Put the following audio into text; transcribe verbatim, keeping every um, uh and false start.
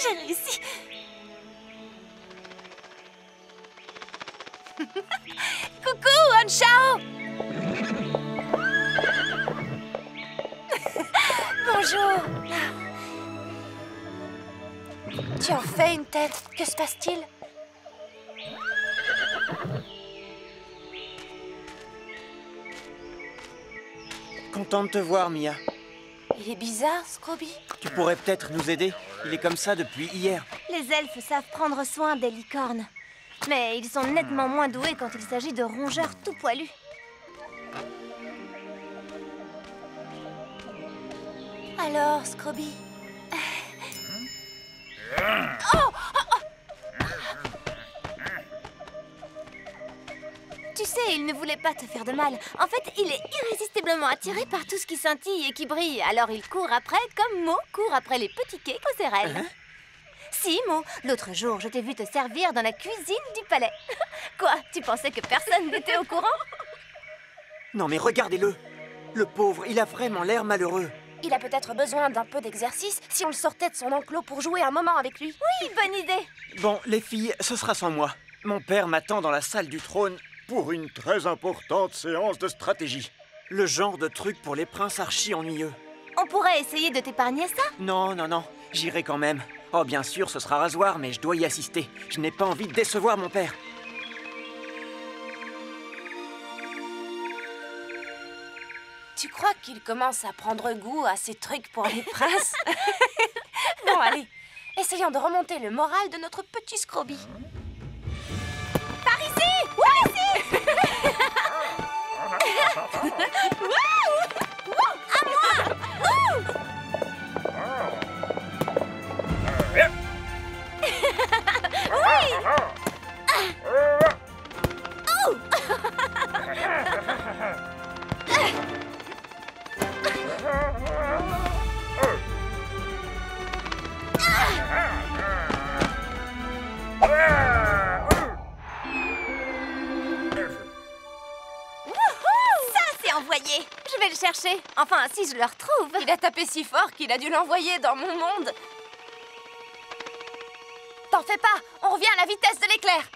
J'ai réussi. Coucou, Anshao. Bonjour. Tu en fais une tête. Que se passe-t-il? Content de te voir, Mia. Il est bizarre, Scrooby. Tu pourrais peut-être nous aider. Il est comme ça depuis hier. Les elfes savent prendre soin des licornes. Mais ils sont nettement moins doués quand il s'agit de rongeurs tout poilus. Alors, Scrooby... Oh, oh, oh. Tu sais, il ne voulait pas te faire de mal. En fait, il est irrésistiblement attiré par tout ce qui scintille et qui brille. Alors il court après, comme Mo court après les petits cakes aux céréales. Hein? Si, Mo, l'autre jour, je t'ai vu te servir dans la cuisine du palais. Quoi, tu pensais que personne n'était au courant? Non mais regardez-le. Le pauvre, il a vraiment l'air malheureux. Il a peut-être besoin d'un peu d'exercice si on le sortait de son enclos pour jouer un moment avec lui. Oui, bonne idée. Bon, les filles, ce sera sans moi. Mon père m'attend dans la salle du trône pour une très importante séance de stratégie. Le genre de truc pour les princes archi ennuyeux. On pourrait essayer de t'épargner ça? Non, non, non, j'irai quand même. Oh, bien sûr, ce sera rasoir, mais je dois y assister. Je n'ai pas envie de décevoir mon père. Tu crois qu'il commence à prendre goût à ces trucs pour les princes? Bon, allez, essayons de remonter le moral de notre petit Scrooby. Par ici! Par ici! Wouh! Wouh! À moi! Wouh! Oui! Oh! Envoyé. Je vais le chercher. Enfin, si je le retrouve. Il a tapé si fort qu'il a dû l'envoyer dans mon monde. T'en fais pas, on revient à la vitesse de l'éclair.